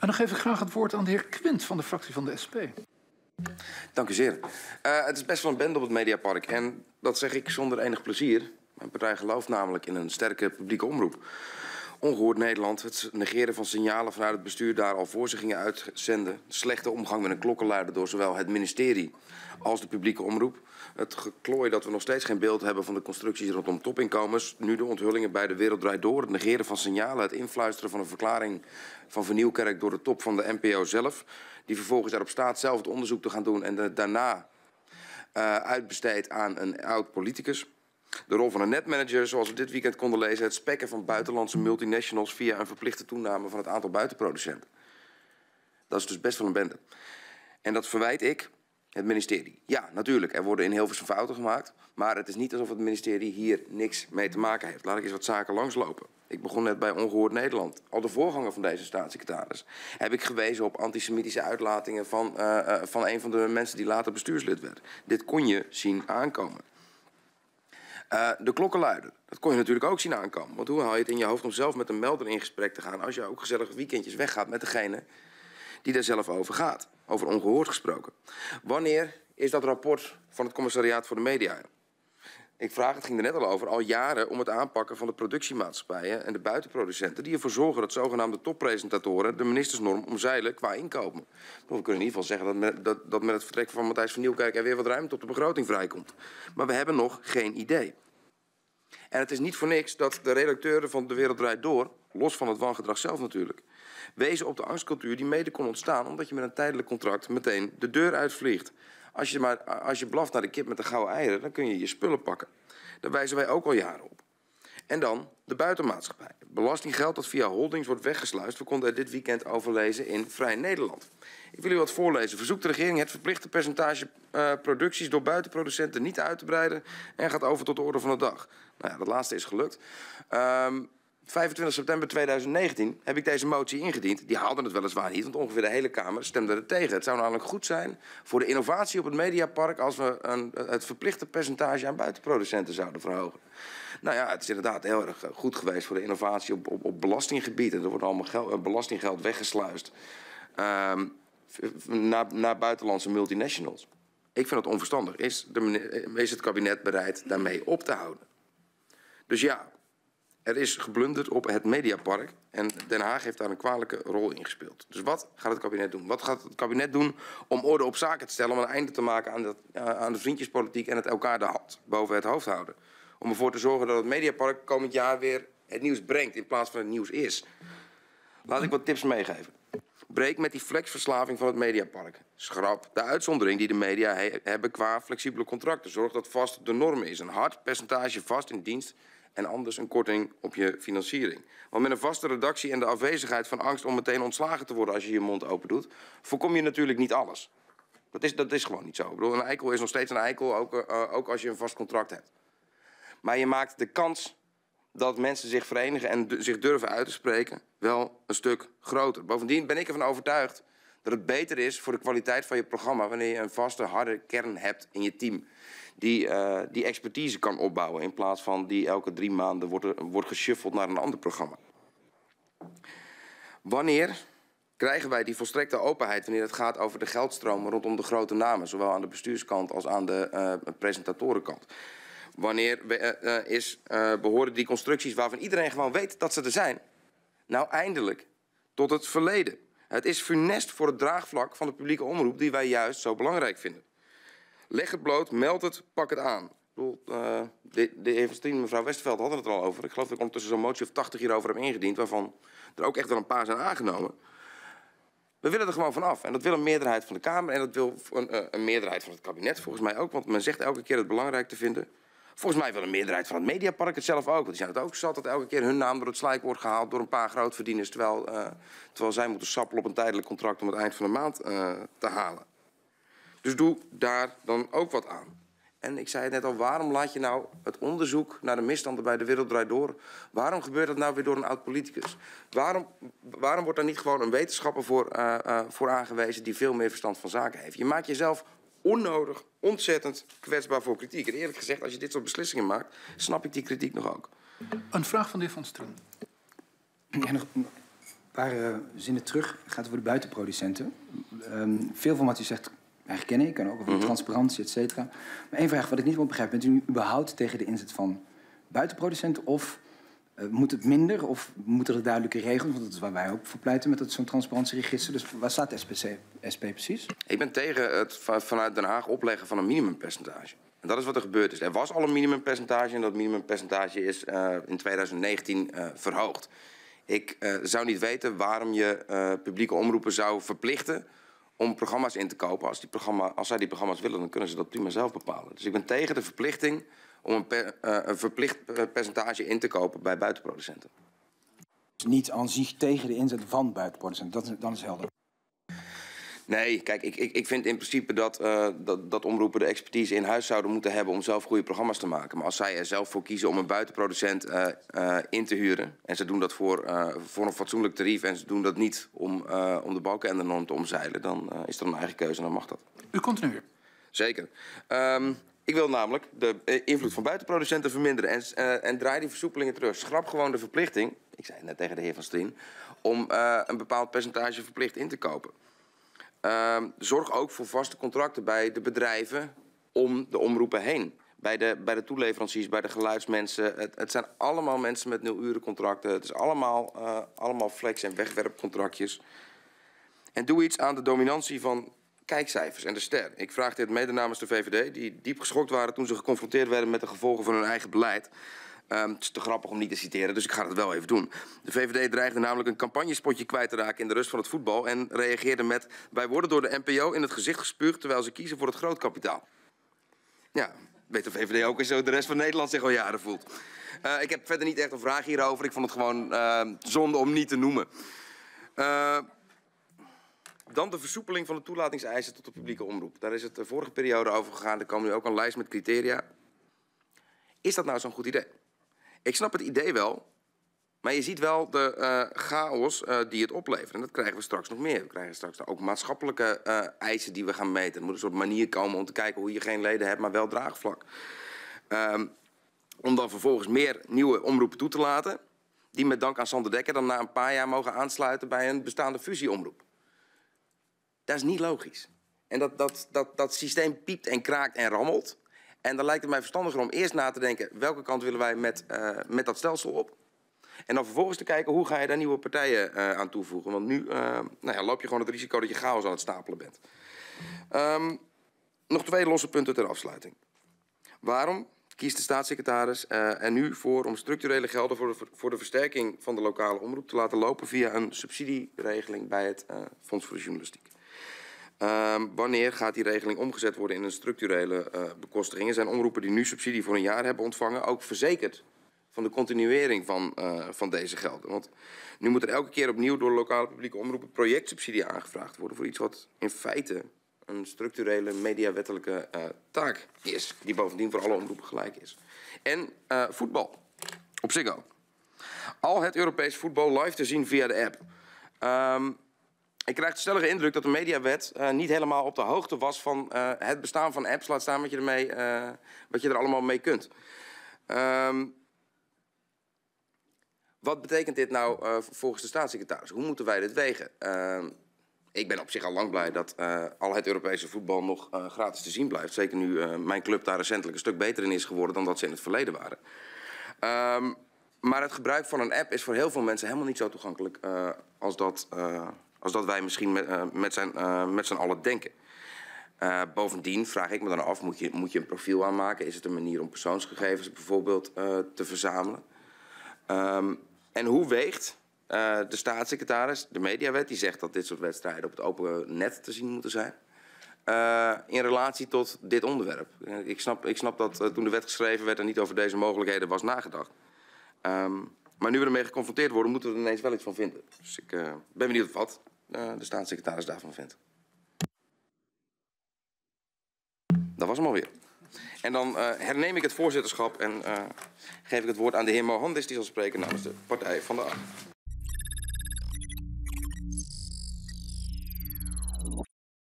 En dan geef ik graag het woord aan de heer Quint van de fractie van de SP. Dank u zeer. Het is best wel een bende op het Mediapark. En dat zeg ik zonder enig plezier. Mijn partij gelooft namelijk in een sterke publieke omroep. Ongehoord Nederland, het negeren van signalen vanuit het bestuur daar al voor zich gingen uitzenden. Slechte omgang met een klokkenluider door zowel het ministerie als de publieke omroep. Het geklooi dat we nog steeds geen beeld hebben van de constructies rondom topinkomens. Nu de onthullingen bij De Wereld Draait Door. Het negeren van signalen, het influisteren van een verklaring van Van Nieuwkerk door de top van de NPO zelf. Die vervolgens erop staat zelf het onderzoek te gaan doen en het daarna uitbesteedt aan een oud politicus. De rol van een netmanager, zoals we dit weekend konden lezen, het spekken van buitenlandse multinationals via een verplichte toename van het aantal buitenproducenten. Dat is dus best wel een bende. En dat verwijt ik het ministerie. Ja, natuurlijk, er worden in Hilversum fouten gemaakt, maar het is niet alsof het ministerie hier niks mee te maken heeft. Laat ik eens wat zaken langslopen. Ik begon net bij Ongehoord Nederland. Al de voorganger van deze staatssecretaris heb ik gewezen op antisemitische uitlatingen van een van de mensen die later bestuurslid werd. Dit kon je zien aankomen. De klokkenluider, dat kon je natuurlijk ook zien aankomen. Want hoe haal je het in je hoofd om zelf met een melder in gesprek te gaan als je ook gezellig weekendjes weggaat met degene die daar zelf over gaat? Over ongehoord gesproken. Wanneer is dat rapport van het Commissariaat voor de Media? Ik vraag, het ging er net al over, al jaren om het aanpakken van de productiemaatschappijen en de buitenproducenten die ervoor zorgen dat zogenaamde toppresentatoren de ministersnorm omzeilen qua inkomen. We kunnen in ieder geval zeggen dat met het vertrek van Matthijs van Nieuwkerk er weer wat ruimte op de begroting vrijkomt. Maar we hebben nog geen idee. En het is niet voor niks dat de redacteuren van De Wereld Draait Door, los van het wangedrag zelf natuurlijk, wezen op de angstcultuur die mede kon ontstaan omdat je met een tijdelijk contract meteen de deur uitvliegt. Als je blaft naar de kip met de gouden eieren, dan kun je je spullen pakken. Daar wijzen wij ook al jaren op. En dan de buitenmaatschappij. Belastinggeld dat via holdings wordt weggesluist. We konden er dit weekend over lezen in Vrij Nederland. Ik wil u wat voorlezen. Verzoekt de regering het verplichte percentage producties door buitenproducenten niet uit te breiden en gaat over tot de orde van de dag. Nou ja, dat laatste is gelukt. 25 september 2019 heb ik deze motie ingediend. Die haalde het weliswaar niet, want ongeveer de hele Kamer stemde er tegen. Het zou namelijk goed zijn voor de innovatie op het Mediapark als we het verplichte percentage aan buitenproducenten zouden verhogen. Nou ja, het is inderdaad heel erg goed geweest voor de innovatie op belastinggebied. Er wordt allemaal belastinggeld weggesluist naar buitenlandse multinationals. Ik vind dat onverstandig. Is het kabinet bereid daarmee op te houden? Dus ja, er is geblunderd op het Mediapark en Den Haag heeft daar een kwalijke rol in gespeeld. Dus wat gaat het kabinet doen? Wat gaat het kabinet doen om orde op zaken te stellen, om een einde te maken aan de vriendjespolitiek en het elkaar de hand boven het hoofd houden? Om ervoor te zorgen dat het Mediapark komend jaar weer het nieuws brengt in plaats van het nieuws is. Laat ik wat tips meegeven. Breek met die flexverslaving van het Mediapark. Schrap de uitzondering die de media hebben qua flexibele contracten. Zorg dat vast de norm is. Een hard percentage vast in dienst en anders een korting op je financiering. Want met een vaste redactie en de afwezigheid van angst om meteen ontslagen te worden als je je mond open doet, voorkom je natuurlijk niet alles. Dat is gewoon niet zo. Ik bedoel, een eikel is nog steeds een eikel, ook als je een vast contract hebt. Maar je maakt de kans dat mensen zich verenigen en zich durven uit te spreken wel een stuk groter. Bovendien ben ik ervan overtuigd dat het beter is voor de kwaliteit van je programma wanneer je een vaste, harde kern hebt in je team die expertise kan opbouwen in plaats van die elke 3 maanden wordt geshuffeld naar een ander programma. Wanneer krijgen wij die volstrekte openheid wanneer het gaat over de geldstromen rondom de grote namen, zowel aan de bestuurskant als aan de presentatorenkant? Wanneer behoren die constructies waarvan iedereen gewoon weet dat ze er zijn, nou eindelijk tot het verleden? Het is funest voor het draagvlak van de publieke omroep die wij juist zo belangrijk vinden. Leg het bloot, meld het, pak het aan. Ik bedoel, de heer Van Strien en mevrouw Westerveld hadden het er al over. Ik geloof dat ik ondertussen zo'n motie of 80 hierover heb ingediend, waarvan er ook echt wel een paar zijn aangenomen. We willen er gewoon vanaf. En dat wil een meerderheid van de Kamer en dat wil een meerderheid van het kabinet volgens mij ook. Want men zegt elke keer het belangrijk te vinden. Volgens mij wil een meerderheid van het Mediapark het zelf ook. Want die zijn het ook zat dat elke keer hun naam door het slijk wordt gehaald door een paar grootverdieners. Terwijl zij moeten sappelen op een tijdelijk contract om het eind van de maand te halen. Dus doe daar dan ook wat aan. En ik zei het net al, waarom laat je nou het onderzoek naar de misstanden bij De Wereld Draait Door, waarom gebeurt dat nou weer door een oud-politicus? Waarom wordt daar niet gewoon een wetenschapper voor aangewezen die veel meer verstand van zaken heeft? Je maakt jezelf onnodig, ontzettend kwetsbaar voor kritiek. En eerlijk gezegd, als je dit soort beslissingen maakt, snap ik die kritiek nog ook. Een vraag van de heer Van Strien. Ja, paar zinnen terug. Het gaat over de buitenproducenten. Veel van wat u zegt herken ik. En ook over transparantie, et cetera. Maar één vraag wat ik niet wel begrijp. Bent u überhaupt tegen de inzet van buitenproducenten? Of moet het minder? Of moeten er duidelijke regels? Want dat is waar wij ook voor pleiten met zo'n transparantieregister. Dus waar staat de SP precies? Ik ben tegen het vanuit Den Haag opleggen van een minimumpercentage. En dat is wat er gebeurd is. Er was al een minimumpercentage en dat minimumpercentage is in 2019 verhoogd. Ik zou niet weten waarom je publieke omroepen zou verplichten om programma's in te kopen. Als zij die programma's willen, dan kunnen ze dat prima zelf bepalen. Dus ik ben tegen de verplichting om een verplicht percentage in te kopen bij buitenproducenten. Dus niet aan zich tegen de inzet van buitenproducenten, dan is helder. Nee, kijk, ik vind in principe dat omroepen de expertise in huis zouden moeten hebben om zelf goede programma's te maken. Maar als zij er zelf voor kiezen om een buitenproducent in te huren en ze doen dat voor een fatsoenlijk tarief en ze doen dat niet om de balken en de norm te omzeilen, dan is dat een eigen keuze en dan mag dat. U continueert. Zeker. Ik wil namelijk de invloed van buitenproducenten verminderen en draai die versoepelingen terug. Schrap gewoon de verplichting, ik zei het net tegen de heer Van Strien, om een bepaald percentage verplicht in te kopen. Zorg ook voor vaste contracten bij de bedrijven om de omroepen heen. Bij de toeleveranciers, bij de geluidsmensen. Het zijn allemaal mensen met 0-urencontracten. Het is allemaal flex- en wegwerpcontractjes. En doe iets aan de dominantie van kijkcijfers en de ster. Ik vraag dit mede namens de VVD, die diep geschokt waren toen ze geconfronteerd werden met de gevolgen van hun eigen beleid. Het is te grappig om niet te citeren, dus ik ga het wel even doen. De VVD dreigde namelijk een campagnespotje kwijt te raken in de rust van het voetbal en reageerde met: wij worden door de NPO in het gezicht gespuugd terwijl ze kiezen voor het grootkapitaal. Ja, weet de VVD ook eens zo de rest van Nederland zich al jaren voelt. Ik heb verder niet echt een vraag hierover. Ik vond het gewoon zonde om niet te noemen. Dan de versoepeling van de toelatingseisen tot de publieke omroep. Daar is het de vorige periode over gegaan. Er kwam nu ook een lijst met criteria. Is dat nou zo'n goed idee? Ik snap het idee wel, maar je ziet wel de chaos die het oplevert. En dat krijgen we straks nog meer. We krijgen straks ook maatschappelijke eisen die we gaan meten. Er moet een soort manier komen om te kijken hoe je geen leden hebt, maar wel draagvlak. Om dan vervolgens meer nieuwe omroepen toe te laten, die met dank aan Sander Dekker dan na een paar jaar mogen aansluiten bij een bestaande fusieomroep. Dat is niet logisch. En dat systeem piept en kraakt en rammelt. En dan lijkt het mij verstandiger om eerst na te denken welke kant willen wij met dat stelsel op. En dan vervolgens te kijken hoe ga je daar nieuwe partijen aan toevoegen. Want nu loop je gewoon het risico dat je chaos aan het stapelen bent. Nog 2 losse punten ter afsluiting. Waarom kiest de staatssecretaris er nu voor om structurele gelden voor de versterking van de lokale omroep te laten lopen via een subsidieregeling bij het Fonds voor de Journalistiek? Wanneer gaat die regeling omgezet worden in een structurele bekostiging? Er zijn omroepen die nu subsidie voor een jaar hebben ontvangen, ook verzekerd van de continuering van deze gelden. Want nu moet er elke keer opnieuw door lokale publieke omroepen projectsubsidie aangevraagd worden voor iets wat in feite een structurele mediawettelijke taak is, die bovendien voor alle omroepen gelijk is. En voetbal op Ziggo. Al het Europees voetbal live te zien via de app. Ik krijg de stellige indruk dat de mediawet niet helemaal op de hoogte was van het bestaan van apps. Laat staan wat je er allemaal mee kunt. Wat betekent dit nou volgens de staatssecretaris? Hoe moeten wij dit wegen? Ik ben op zich al lang blij dat al het Europese voetbal nog gratis te zien blijft. Zeker nu mijn club daar recentelijk een stuk beter in is geworden dan dat ze in het verleden waren. Maar het gebruik van een app is voor heel veel mensen helemaal niet zo toegankelijk als dat wij misschien met z'n allen denken. Bovendien vraag ik me dan af, moet je een profiel aanmaken? Is het een manier om persoonsgegevens bijvoorbeeld te verzamelen? En hoe weegt de staatssecretaris, de mediawet, die zegt dat dit soort wedstrijden op het open net te zien moeten zijn, in relatie tot dit onderwerp? Ik snap dat toen de wet geschreven werd er niet over deze mogelijkheden was nagedacht. Maar nu we ermee geconfronteerd worden, moeten we er ineens wel iets van vinden. Dus ik ben benieuwd wat de staatssecretaris daarvan vindt. Dat was hem alweer. En dan herneem ik het voorzitterschap en geef ik het woord aan de heer Mohandis, die zal spreken namens de Partij van de Arbeid.